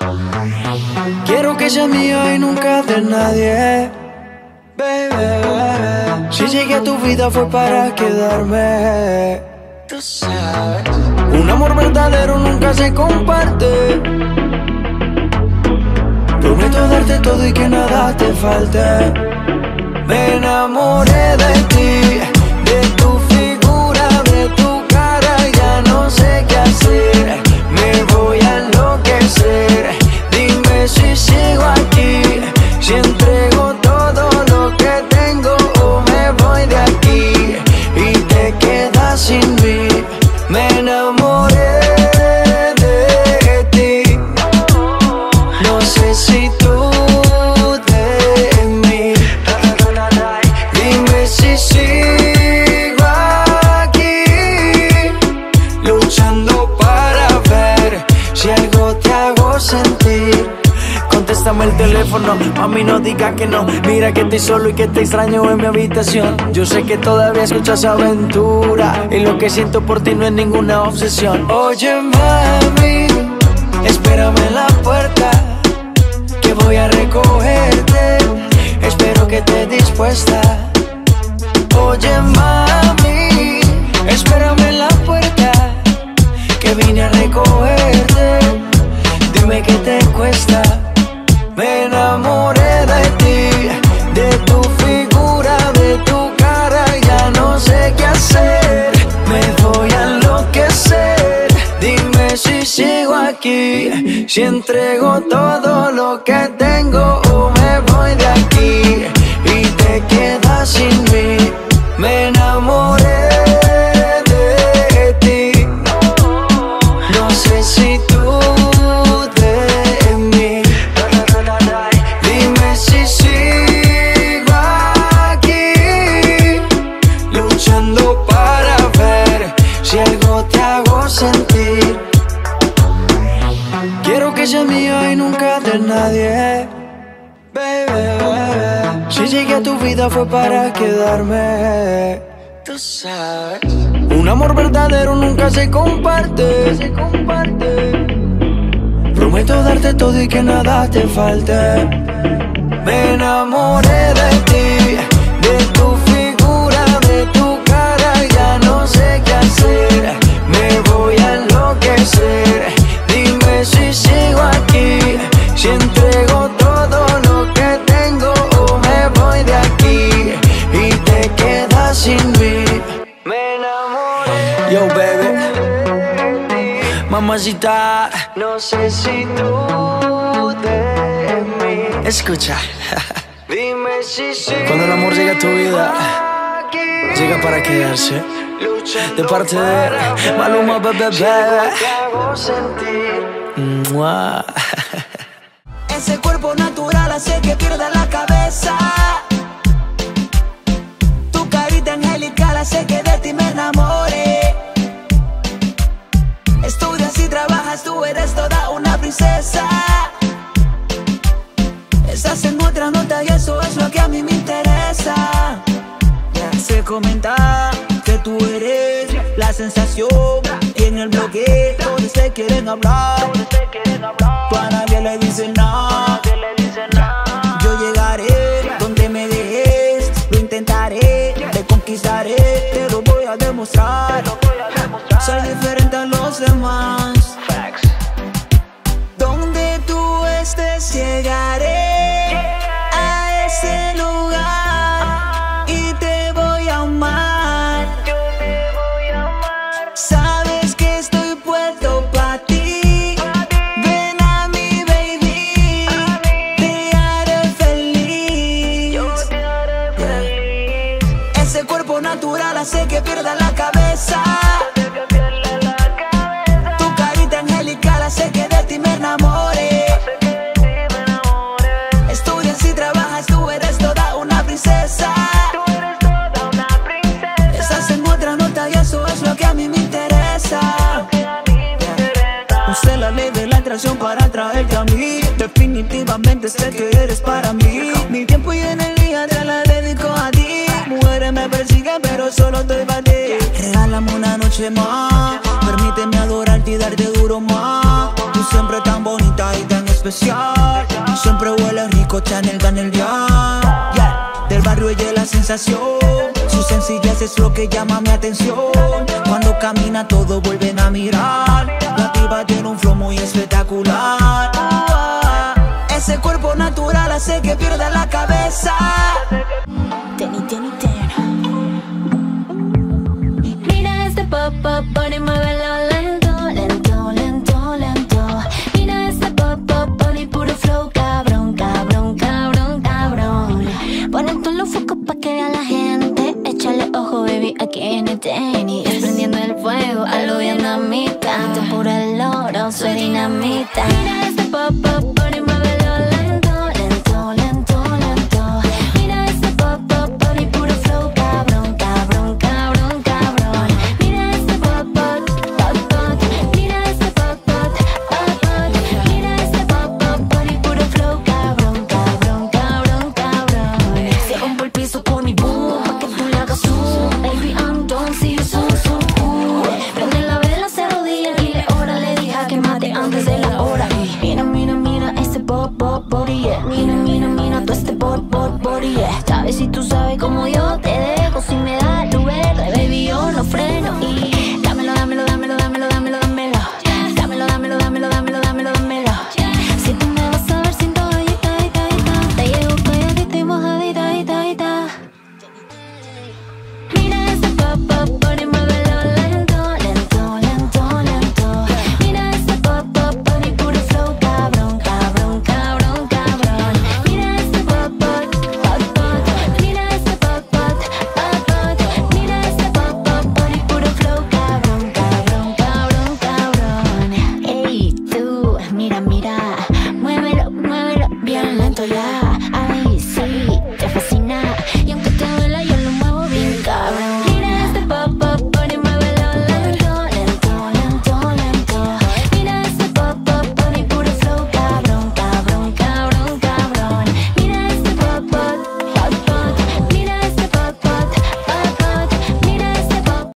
Quiero que sea mío y nunca de nadie, baby. Si llegué a tu vida fue para quedarme. Tú sabes. Un amor verdadero nunca se comparte. Prometo darte todo y que nada te falte. Me enamoré de ti, de tu figura, de tu cara. Ya no sé qué hacer, me voy a enloquecer. Dime si sigo aquí, si entrego todo lo que tengo o me voy de aquí y te quedas sin mí. Me enamoré de ti, no sé si tú de mí. Dime si sigo aquí, luchando para ver si algo te hago sentir. Contéstame el teléfono, mami, no digas que no. Mira que estoy solo y que te extraño en mi habitación. Yo sé que todavía escuchas Aventura y lo que siento por ti no es ninguna obsesión. Oye, mami, espérame en la puerta, que voy a recogerte. Espero que estés dispuesta. Oye, mami, espérame en la puerta, que vine a recogerte. Dime qué te cuesta. Me enamoré de ti, de tu figura, de tu cara. Ya no sé qué hacer, me voy a enloquecer. Dime si sigo aquí, si entrego todo lo que tengo o me voy de aquí y te quedas sin mí. Me enamoré de ti, no sé si tú de mí. Dime si sigo aquí, luchando para ver si algo te hago sentir. Quiero que sea mío y nunca de nadie, baby. Si llegué a tu vida fue para quedarme. Tú sabes. Un amor verdadero nunca se comparte. Prometo darte todo y que nada te falte. Me enamoré de ti, de tu figura, de tu cara. Ya no sé qué hacer, me voy a enloquecer. Dime si sigo aquí, si entrego todo lo que tengo o me voy de aquí y te quedas sin mí. Me enamoré. Yo, baby, mamacita, no sé si tú de mí. Escucha. Dime si sigo. Cuando el amor llega a tu vida, llega para quedarse. De parte de Maluma, bebé. Mua. Ese cuerpo natural hace que pierda la cabeza. Tu carita angelical hace que de ti me enamore. Estudias y trabajas, tú eres toda una princesa. Estás en otra nota y eso es lo que a mí me interesa. Ya se comenta que tú eres la sensación y en el bloque todos te quieren hablar. Tú a nadie le dicen nada. Yo llegaré donde me dejes, lo intentaré, te conquistaré, te lo voy a demostrar. Soy diferente a los demás. Donde tú estés llegaré a ese lugar y te voy a amar. Sabes que estoy puesto para ti. Ven a mi baby, te haré feliz. Ese cuerpo natural hace que pierda la cabeza. Tu carita angelical hace que de ti me enamore. Estudias y trabajas, tú eres toda una princesa. Estás en otra nota y eso es lo que a mí me interesa. Usé la ley de la atracción para atraerte a mí. Definitivamente sé que eres para mí. Mi tiempo y energía te la dedico a ti. Mujeres me persiguen pero solo estoy para ti. Regálame una noche más, permíteme adorarte y darte duro más. Tú siempre tan bonita y tan especial. especial. Siempre huele rico, Chanel gana el día. Yeah. Del barrio ella es la sensación. Su sencillez es lo que llama mi atención. Cuando camina todos vuelven a mirar. La tipa tiene un flow muy espectacular. Ese cuerpo natural hace que pierda la cabeza. Mira este pop pop, pone muévelo lento, lento, lento, lento. Mira este pop pop, pone puro flow, cabrón, cabrón, cabrón, cabrón. Pone todos los focos pa' que vea la gente. Échale ojo, baby, aquí viene tenis. Prendiendo el fuego a lo vietnamita. Esto es puro el oro, soy dinamita. Mira este pop pop, pone muévelo lento, lento, lento, lento. Mira este pop pop, pone puro flow, cabrón, cabrón, cabrón, cabrón. Mira este pop pop, pop pop. Mira este pop pop, pop pop. Mira este pop pop, pone puro flow, cabrón, cabrón, cabrón, cabrón. Se rompe el piso con mi boom, pa' que tú le hagas zoom. Baby, I'm done, see you soon, soon. Prende la vela, se arrodilla y le ora. Le dije que mate antes de la hora. Mira, mira, mira ese pop pop body, yeah. Mira, mira, mira todo este pop pop body, yeah. Sabes si tú sabes como yo te dejo. Si me da luz verde, baby, yo no freno. Y dámelo, dámelo, dámelo, dámelo, dámelo, dámelo. Dámelo, dámelo, dámelo, dámelo, dámelo, dámelo. Si tú me vas a ver sin toallita, te llevo calladita y mojadita, Mira ese pop pop, pone muévelo lento, lento, lento, lento. Mira ese pop pop, pone puro flow, cabrón, cabrón, cabrón, cabrón. Mira ese pop pop, pop pop. Mira ese pop pop, pop pop. Mira ese pop pop, pone puro flow, cabrón, cabrón, cabrón, cabrón. Ey, tú, mira, mira, muévelo, muévelo bien lento, ya.